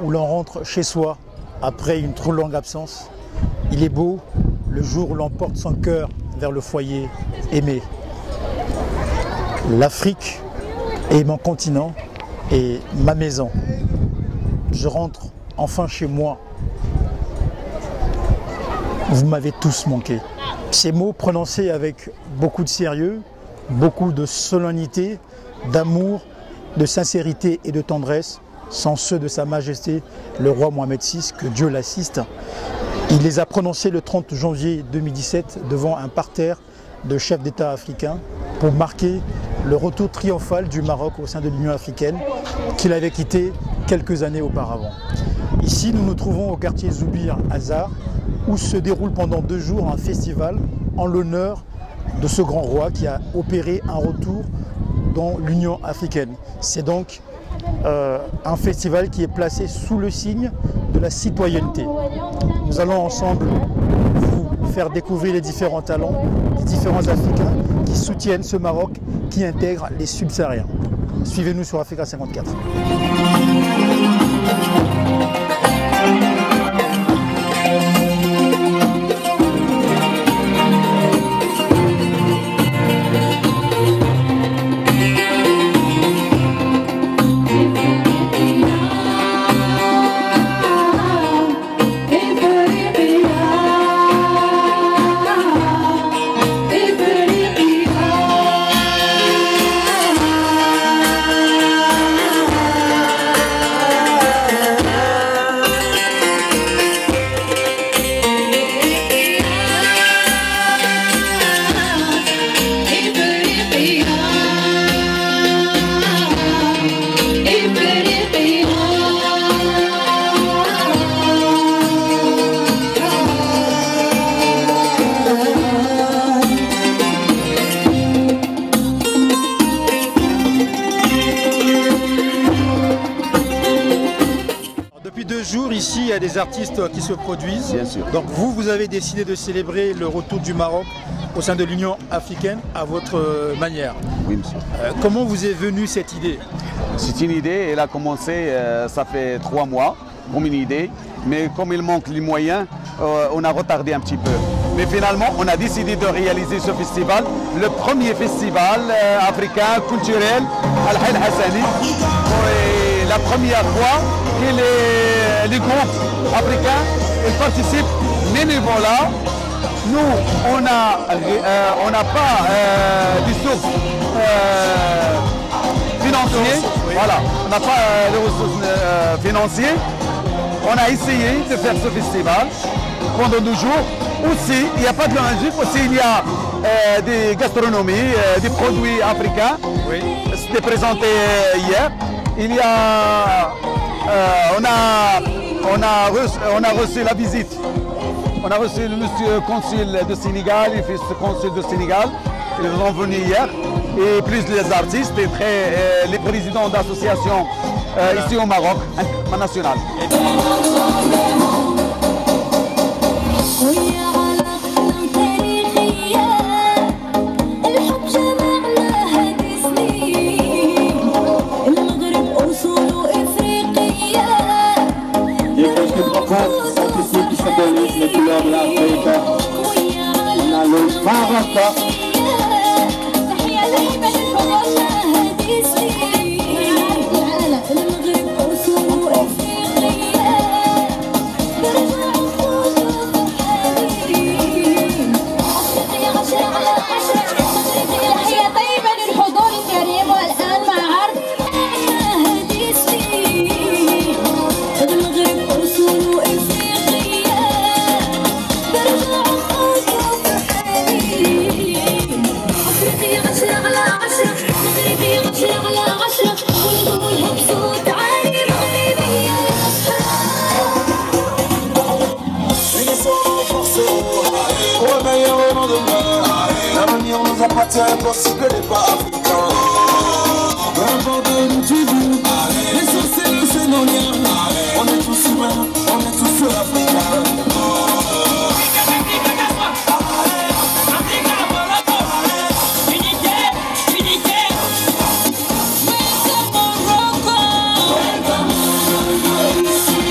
où l'on rentre chez soi après une trop longue absence. Il est beau le jour où l'on porte son cœur vers le foyer aimé. L'Afrique est mon continent et ma maison. Je rentre enfin chez moi. Vous m'avez tous manqué. Ces mots prononcés avec beaucoup de sérieux, beaucoup de solennité, d'amour, de sincérité et de tendresse sont ceux de Sa Majesté le roi Mohamed VI, que Dieu l'assiste. Il les a prononcés le 30 janvier 2017 devant un parterre de chefs d'État africains pour marquer le retour triomphal du Maroc au sein de l'Union africaine qu'il avait quitté quelques années auparavant. Ici, nous nous trouvons au quartier Zoubir Azar, où se déroule pendant 2 jours un festival en l'honneur de ce grand roi qui a opéré un retour dans l'Union africaine. C'est donc un festival qui est placé sous le signe de la citoyenneté. Nous allons ensemble vous faire découvrir les différents talents, les différents Africains qui soutiennent ce Maroc qui intègre les subsahariens. Suivez-nous sur Africa 54. Ici, il y a des artistes qui se produisent. Bien sûr. Donc vous avez décidé de célébrer le retour du Maroc au sein de l'Union africaine à votre manière. Oui, monsieur. Comment vous est venue cette idée? C'est une idée, elle a commencé, ça fait 3 mois, comme une idée. Mais comme il manque les moyens, on a retardé un petit peu. Mais finalement, on a décidé de réaliser ce festival, le premier festival africain culturel Al-Haïl Hassani. Et la première fois que les groupes africains participent bénévolat. Nous, on n'a pas des sources financières. Voilà, on n'a pas les ressources financières. On a essayé de faire ce festival pendant 2 jours. Aussi, il n'y a pas de la musique, aussi il y a des gastronomies, des produits africains. Oui. C'était présenté hier. Il y a, on a reçu la visite. On a reçu le monsieur consul de Sénégal, le fils consul de Sénégal. Ils sont venus hier. Et plus les artistes et les présidents d'associations ici au Maroc, national. Qui symbolise les couleurs de l'Afrique. On a le Maroc. L'avenir nous appartient, impossible n'est pas africain. Peu importe où tu vis, l'essentiel c'est nos liens. On est tous humains, on est tous africains. Unité, unité.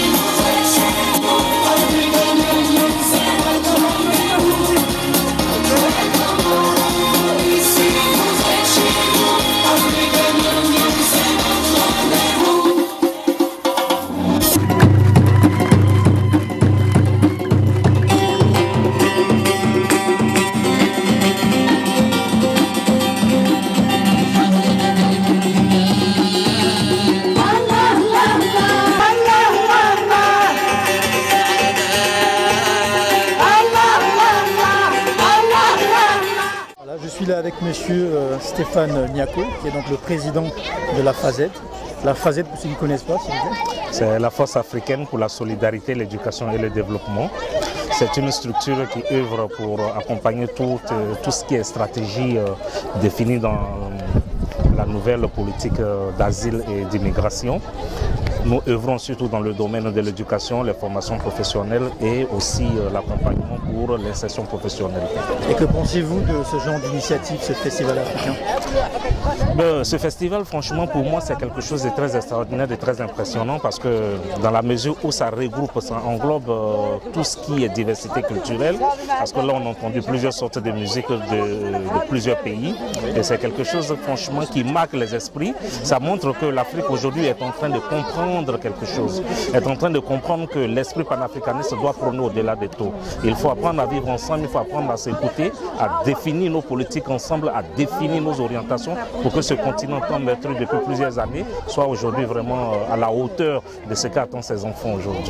suis là avec monsieur Stéphane Niako, qui est donc le président de la FASED. La FASED, pour ceux qui ne connaissent pas, s'il vous plaît. C'est la Force africaine pour la solidarité, l'éducation et le développement. C'est une structure qui œuvre pour accompagner tout ce qui est stratégie définie dans la nouvelle politique d'asile et d'immigration. Nous œuvrons surtout dans le domaine de l'éducation, les formations professionnelles et aussi l'accompagnement pour l'insertion professionnelle. Et que pensez-vous de ce genre d'initiative, ce festival africain? Ce festival, franchement, pour moi, c'est quelque chose de très extraordinaire, de très impressionnant parce que dans la mesure où ça regroupe, ça englobe tout ce qui est diversité culturelle, parce que là, on a entendu plusieurs sortes de musique de plusieurs pays et c'est quelque chose, franchement, qui marque les esprits. Ça montre que l'Afrique aujourd'hui est en train de comprendre quelque chose, est en train de comprendre que l'esprit panafricaniste doit prôner au-delà des taux. Il faut apprendre à vivre ensemble, il faut apprendre à s'écouter, à définir nos politiques ensemble, à définir nos orientations pour que ce continent tant meurtri depuis plusieurs années soit aujourd'hui vraiment à la hauteur de ce qu'attendent ses enfants aujourd'hui.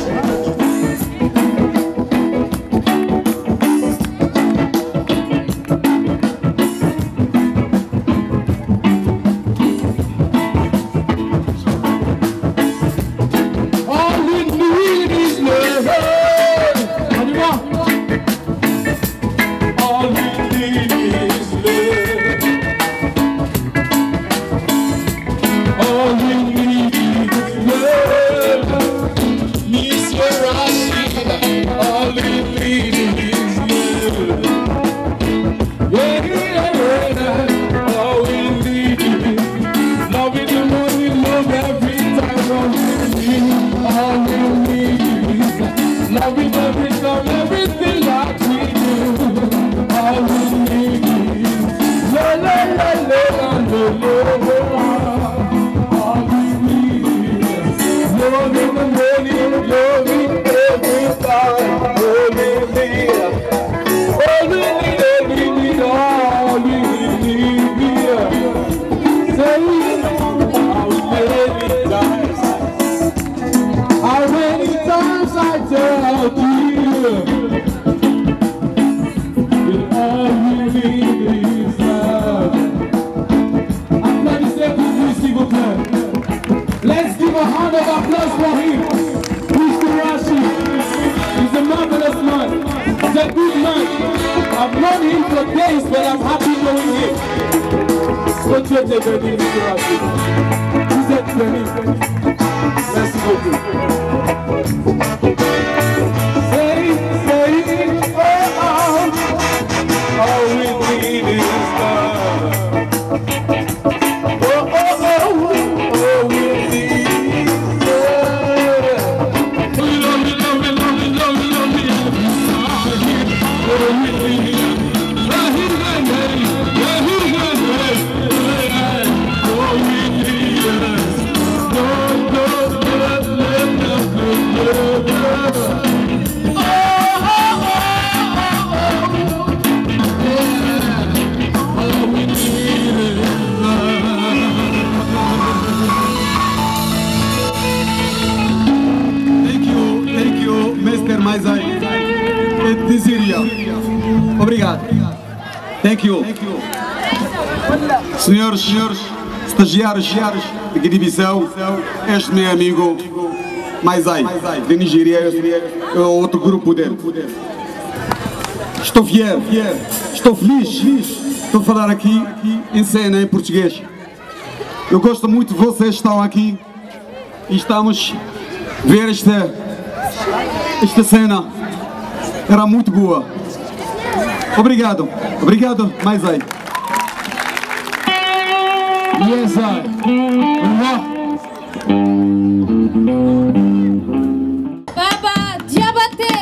Senhores estagiários de divisão, este meu amigo Maisai, de Nigéria, é outro grupo dele. Estou fiel, estou feliz, estou a falar aqui em cena, em português. Eu gosto muito de vocês que estão aqui e estamos a ver esta cena, era muito boa. Obrigado, Maisai. Yes, sir. Baba Diabaté.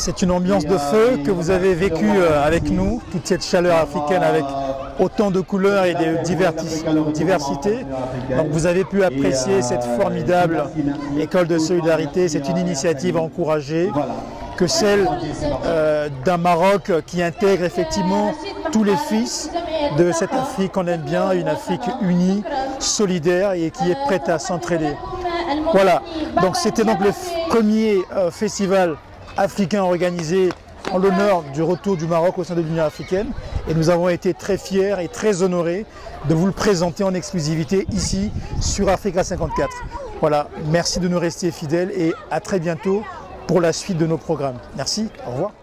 c'est une ambiance de feu que vous avez vécue avec nous, toute cette chaleur africaine avec autant de couleurs et de diversité. Donc vous avez pu apprécier cette formidable école de solidarité. C'est une initiative à encourager que celle d'un Maroc qui intègre effectivement tous les fils de cette Afrique qu'on aime bien, une Afrique unie, solidaire et qui est prête à s'entraider. Voilà, donc c'était donc le premier festival africain organisé en l'honneur du retour du Maroc au sein de l'Union africaine et nous avons été très fiers et très honorés de vous le présenter en exclusivité ici sur Africa 54. Voilà, merci de nous rester fidèles et à très bientôt pour la suite de nos programmes. Merci, au revoir.